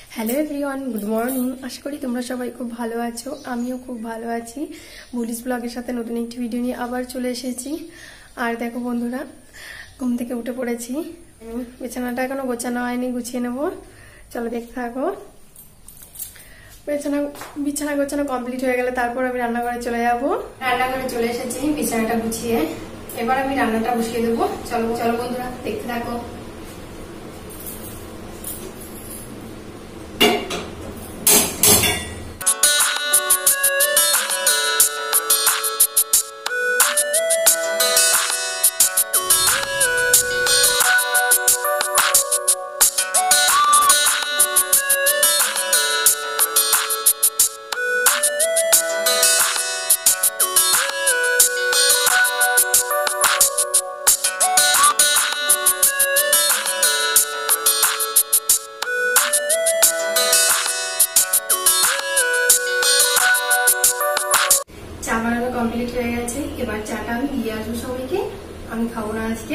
Hello everyone, good morning. আশা করি তোমরা সবাই খুব ভালো আছো। আমিও খুব ভালো আছি। বুলিস ব্লগের সাথে নতুন একটি ভিডিও নিয়ে আবার চলে এসেছি। আর দেখো বন্ধুরা, ঘুম থেকে উঠে পড়েছি। বিছানাটা এখনো গোছানো হয়নি, গুছিয়ে নেবো। চলো দেখতে থাকো। বিছানা গোছানো কমপ্লিট হয়ে গেলে তারপর আমি রান্নাঘরে চলে যাব। রান্নাঘরে চলে এসেছি বিছানাটা গুছিয়ে। এবার আমি রান্নাটা বসিয়ে দেবো। চলো চলো বন্ধুরা, দেখতে থাকো। চা বানানো কমপ্লিট হয়ে গেছে। এবার চাটা আমি দিয়ে আসবো সবাইকে। আমি খাবো না আজকে।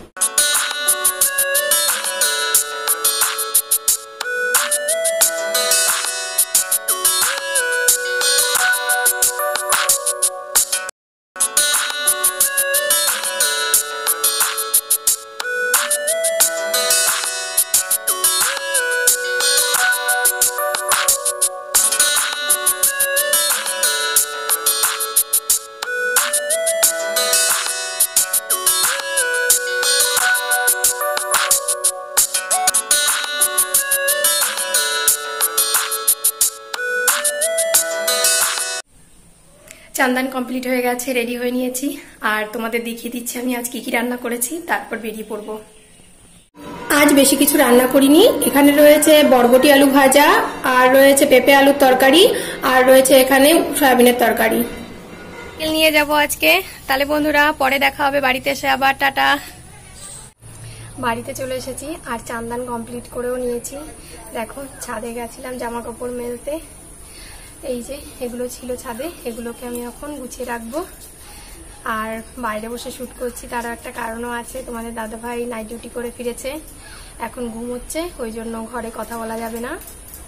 চান্দান কমপ্লিট হয়ে গেছে, রেডি হয়ে নিয়েছি। আর তোমাদের দেখিয়ে দিচ্ছি আমি আজ কি কি রান্না করেছি, তারপর বেরিয়ে পড়বো। আজ বেশি কিছু রান্না করিনি। এখানে রয়েছে বরবটি আলু ভাজা, আর রয়েছে পেঁপে আলুর তরকারি, আর রয়েছে এখানে সয়াবিনের তরকারি। নিয়ে যাব আজকে। তাহলে বন্ধুরা, পরে দেখা হবে বাড়িতে এসে আবার। টাটা। বাড়িতে চলে এসেছি আর চান্দান কমপ্লিট করেও নিয়েছি। দেখো, ছাদে গেছিলাম জামা কাপড় মেলতে। এই যে এগুলো ছিল ছাদে, এগুলোকে আমি এখন গুছিয়ে রাখবো। আর বাইরে বসে শুট করছি, তারও একটা কারণও আছে। তোমাদের দাদাভাই নাইট ডিউটি করে ফিরেছে, এখন ঘুমোচ্ছে, ওই জন্য ঘরে কথা বলা যাবে না।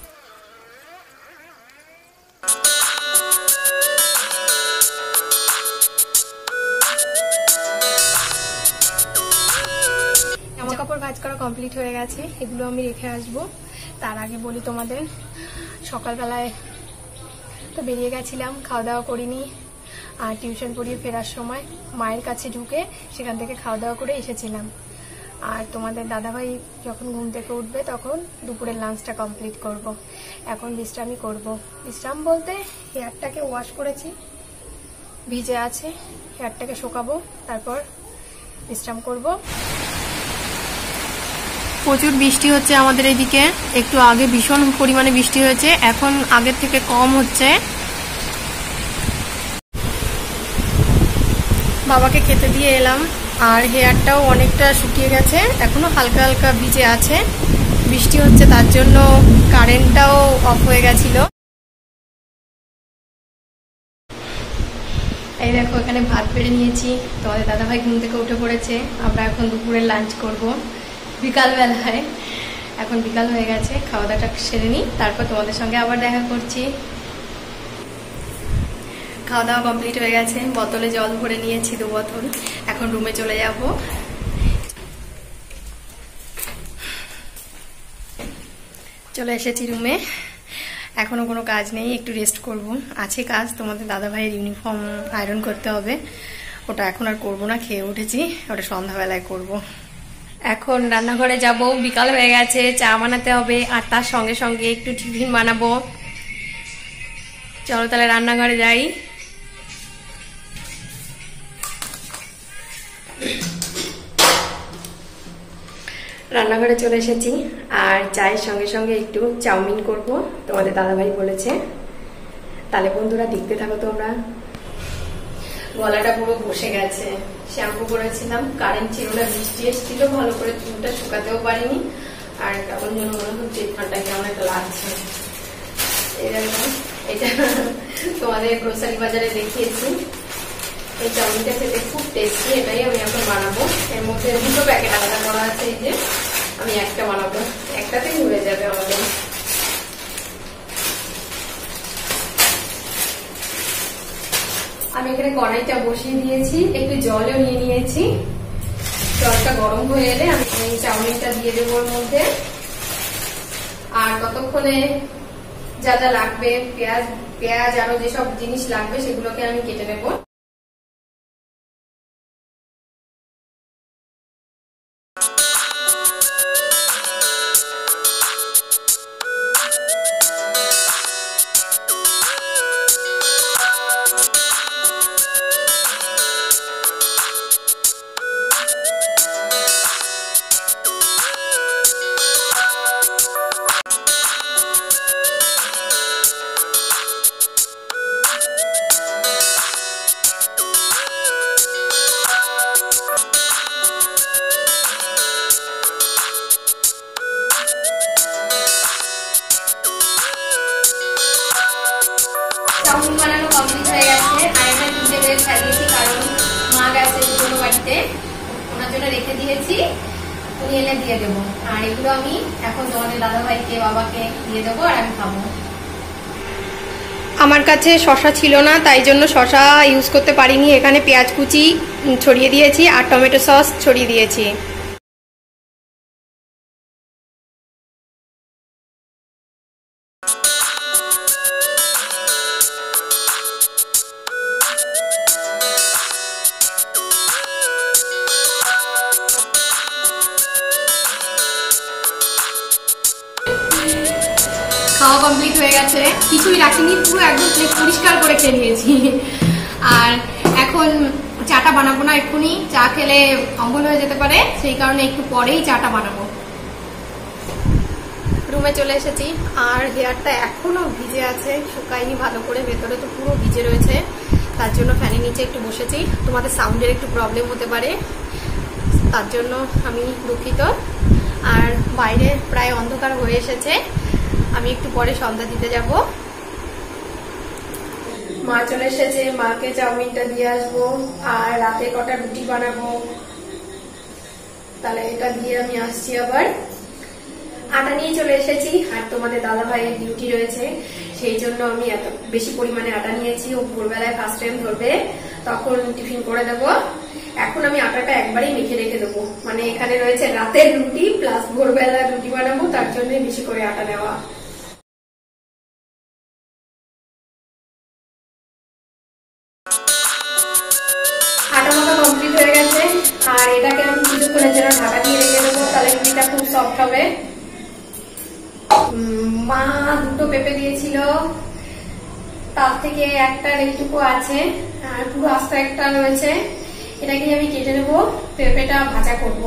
জামা কাপড় ভাঁজ করা কমপ্লিট হয়ে গেছে, এগুলো আমি রেখে আসবো। তার আগে বলি তোমাদের, সকালবেলায় তো বেরিয়ে গেছিলাম, খাওয়া দাওয়া করিনি। আর টিউশন পড়িয়ে ফেরার সময় মায়ের কাছে ঢুকে সেখান থেকে খাওয়া দাওয়া করে এসেছিলাম। আর তোমাদের দাদাভাই যখন ঘুম থেকে উঠবে তখন দুপুরের লাঞ্চটা কমপ্লিট করব। এখন বিশ্রামই করব। বিশ্রাম বলতে হেয়ারটাকে ওয়াশ করেছি, ভিজে আছে, হেয়ারটাকে শুকাবো, তারপর বিশ্রাম করব। প্রচুর বৃষ্টি হচ্ছে আমাদের এইদিকে। একটু আগে ভীষণ পরিমাণে বৃষ্টি হয়েছে, এখন আগের থেকে কম হচ্ছে। বাবাকে খেতে দিয়ে এলাম। আর হেয়ারটাও অনেকটা শুকিয়ে গেছে, এখনো হালকা হালকা ভিজে আছে। বৃষ্টি হচ্ছে তার জন্য কারেন্টটাও অফ হয়ে গেছিল। এই দেখো, এখানে ভাত বেড়ে নিয়েছি। তোমাদের দাদাভাই ঘুম থেকে উঠে পড়েছে। আমরা এখন দুপুরের লাঞ্চ করব বিকালবেলায়। এখন বিকাল হয়ে গেছে, খাওয়া দাওয়াটা সেরে নিই, তারপর তোমাদের সঙ্গে আবার দেখা করছি। খাওয়া দাওয়া কমপ্লিট হয়ে গেছে, বোতলে জল ভরে নিয়েছি 2 বোতল। এখন রুমে চলে যাব। চলে এসেছি রুমে। এখনো কোনো কাজ নেই, একটু রেস্ট করব। আছে কাজ, তোমাদের দাদাভাইয়ের ইউনিফর্ম আয়রন করতে হবে, ওটা এখন আর করবো না, খেয়ে উঠেছি, ওটা সন্ধ্যাবেলায় করব। এখন রান্নাঘরে যাব, বিকাল হয়ে গেছে, চা বানাতে হবে, আর তার সঙ্গে সঙ্গে একটু টিফিন বানাবো। চলো তাহলে রান্নাঘরে যাই। রান্নাঘরে চলে এসেছি, আর চায়ের সঙ্গে সঙ্গে একটু চাউমিন করব, তোমাদের দাদাভাই বলেছে। তাহলে বন্ধুরা দেখতে থাকো তোমরা। গলাটা পুরো বসে গেছে, শ্যাম্পু করেছিলাম, কারেন্ট ছিল না, বৃষ্টি এসেছিল, ভালো করে চুলটা শুকাতেও পারিনি। আর কেমন যেন মনে হচ্ছে ঠান্ডা কেমন একটা লাগছে। এটা তোমাদের গ্রোসারি বাজারে দেখিয়েছি। এই চাউমিনটা খেতে খুব টেস্টি, এটাই আমি এখন বানাবো। এর মধ্যে 2টো প্যাকেট আলাদা করা আছে, এই যে আমি একটা বানাবো, একটাতেই হয়ে যাবে আমাদের। আমি এখানে কড়াইটা বসিয়ে দিয়েছি, একটু জলও নিয়ে নিয়েছি। জলটা গরম হয়ে এলে আমি এই চাউমিনটা দিয়ে দেবো ওর মধ্যে। আর ততক্ষণে যা যা লাগবে, পেঁয়াজ আরো যেসব জিনিস লাগবে সেগুলোকে আমি কেটে নেবো। চাউমিন বানানো কমপ্লিট হয়ে গেছে। আর এটা ফ্রিজে বের সাজিয়েছি, কারণ মা গেছে দুটো বাড়িতে, ওনার জন্য রেখে দিয়েছি, উনি এনে দিয়ে দেবো। আর এগুলো আমি এখন তোমাদের দাদা ভাইকে, বাবাকে দিয়ে দেবো, আর আমি খাবো। আমার কাছে শশা ছিল না, তাই জন্য শশা ইউজ করতে পারিনি। এখানে পেঁয়াজ কুচি ছড়িয়ে দিয়েছি আর টমেটো সস ছড়িয়ে দিয়েছি। খাওয়া কমপ্লিট হয়ে গেছে, কিছুই রাখিনি, পুরো একদম প্লেট পরিষ্কার করে খেয়ে নিয়েছি। আর এখন চাটা বানাবো না, এক্ষুনি চা খেলে অম্বল হয়ে যেতে পারে, সেই কারণে একটু পরেই চাটা বানাবো। রুমে চলে এসেছি, আর হেয়ারটা এখনো ভিজে আছে, শুকায়নি ভালো করে, ভেতরে তো পুরো ভিজে রয়েছে। তার জন্য ফ্যানের নিচে একটু বসেছি। তোমাদের সাউন্ডের একটু প্রবলেম হতে পারে, তার জন্য আমি দুঃখিত। আর বাইরে প্রায় অন্ধকার হয়ে এসেছে, আমি একটু পরে সন্ধ্যা দিতে যাব। মা চলে এসেছে, মাকে চাউমিনটা দিয়ে আসবো। আর রাতে কটা রুটি বানাবো, তাহলে এটা দিয়ে আমি আসছি। আবার আটা নিয়ে চলে এসেছি, আর তোমাদের দাদা ভাইয়ের ডিউটি রয়েছে, সেই জন্য আমি এত বেশি পরিমাণে আটা নিয়েছি। ও ভোরবেলায় ফার্স্ট টাইম ধরবে, তখন টিফিন করে দেবো। এখন আমি আটাটা একবারেই মেখে রেখে দেবো, মানে এখানে রয়েছে রাতের রুটি প্লাস ভোরবেলার রুটি বানাবো, তার জন্য বেশি করে আটা নেওয়া। আটা মাখা কমপ্লিট হয়ে গেছে, আর এটাকে আমি কিছুক্ষণের জন্য ঢাকা দিয়ে রেখে দেবো, তাহলে রুটিটা খুব সফট হবে। মা দুটো পেঁপে দিয়েছিল, তার থেকে একটা এইটুকু আছে, আর পুরো আস্ত একটা রয়েছে। এটাকে আমি কেটে নেবো, পেঁপেটা ভাজা করব।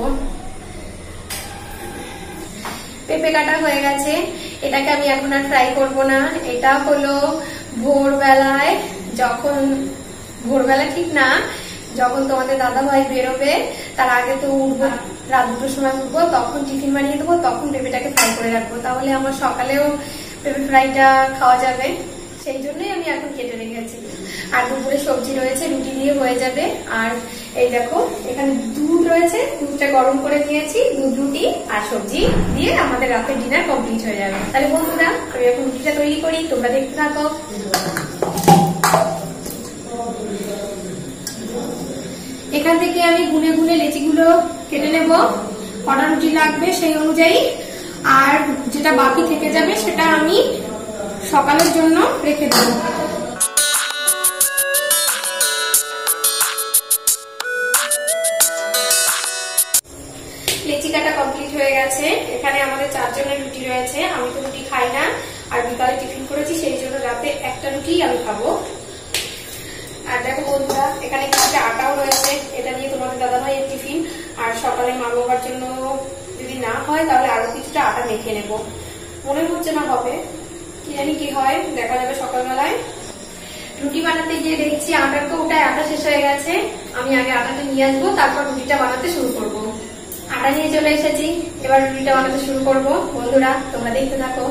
পেঁপে কাটা হয়ে গেছে, এটাকে আমি এখন আর ফ্রাই করব না। এটা হলো ভোরবেলায়, যখন ভোরবেলা ঠিক না, যখন তোমাদের দাদা ভাই বেরোবে তার আগে তো উঠবো, রাত 2টোর সময় উঠবো, তখন টিফিন বানিয়ে দেবো, তখন পেঁপেটাকে ফ্রাই করে রাখবো, তাহলে আমার সকালেও পেঁপে ফ্রাইটা খাওয়া যাবে। সেই জন্যই আমি এখন কেটে রেখেছি। আর দুপুরে সবজি রয়েছে, রুটি দিয়ে হয়ে যাবে। আর এই দেখো এখানে দুধ রয়েছে, দুধটা গরম করে নিয়েছি, দুধ রুটি আর সবজি দিয়ে আমাদের রাতের ডিনার কমপ্লিট হয়ে যাবে। তাহলে বন্ধুরা, আমি এখন রুটিটা তৈরি করি, তোমরা দেখতে থাকো। এখান থেকে আমি গুনে গুনে লেচিগুলো কেটে নেব, কটা রুটি লাগবে সেই অনুযায়ী। আর যেটা বাকি থেকে যাবে সেটা আমি সকালের জন্য রেখে দেব। লেচি কাটা কমপ্লিট হয়ে গেছে। এখানে আমাদের 4 জনের রুটি রয়েছে, আমি তো রুটি খাই না, আর বিকালে টিফিন করেছি, সেই জন্য রাতে একটা রুটি আমি খাবো। আর দেখো বন্ধুরা, এখানে কিছুটা আটাও রয়েছে, এটা দিয়ে তোমাদের দাদা ভাইয়ের টিফিন। আর সকালে মা বাবার জন্য যদি না হয় তাহলে আরো কিছুটা আটা মেখে নেব, মনে হচ্ছে না হবে, কি জানি কি হয়, দেখা যাবে সকালবেলায়। রুটি বানাতে গিয়ে দেখছি আটার কৌটায় আটা শেষ হয়ে গেছে। আমি আগে আটাটা নিয়ে আসবো, তারপর রুটিটা বানাতে শুরু করব। আটা নিয়ে চলে এসেছি, এবার রুটিটা বানাতে শুরু করব। বন্ধুরা, তোমরা দেখতে থাকো।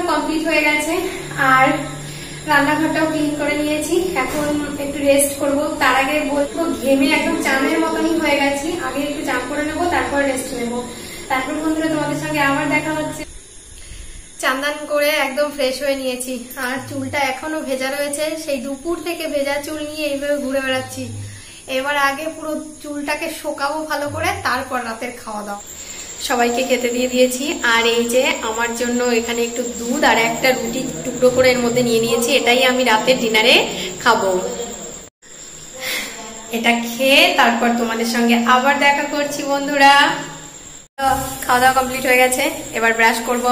কমপ্লিট হয়ে গেছে আর রান্নাঘরটাও ক্লিন করে নিয়েছি। এখন একটু রেস্ট করব। তার আগে বলবো ঘেমে একদম চানের মতনই হয়ে গেছি। আগে একটু চান করে নেবো, তারপর রেস্ট নেবো। তারপর বন্ধুরা তোমাদের সঙ্গে আবার দেখা হচ্ছে। চান্দান করে একদম ফ্রেশ হয়ে নিয়েছি আর চুলটা এখনো ভেজা রয়েছে। সেই দুপুর থেকে ভেজা চুল নিয়ে এইভাবে ঘুরে বেড়াচ্ছি। এবার আগে পুরো চুলটাকে শোকাবো ভালো করে, তারপর রাতের খাওয়া দাওয়া। সবাইকে খেতে দিয়ে দিয়েছি আর এই যে আমার জন্য এখানে একটু দুধ আর একটা রুটি টুকরো করে এর মধ্যে নিয়ে নিয়েছি। এটাই আমি রাতের ডিনারে খাবো। এটা খেয়ে তারপর তোমাদের সঙ্গে আবার দেখা করছি বন্ধুরা। খাওয়া দাওয়া কমপ্লিট হয়ে গেছে, এবার ব্রাশ করব।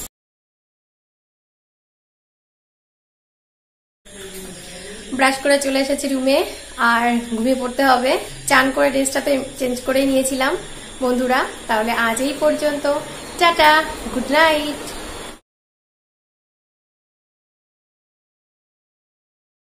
ব্রাশ করে চলে এসেছি রুমে আর ঘুমিয়ে পড়তে হবে। চান করে ড্রেসটা তো চেঞ্জ করেই নিয়েছিলাম বন্ধুরা। তাহলে আজ এই পর্যন্ত, টাটা, গুড নাইট।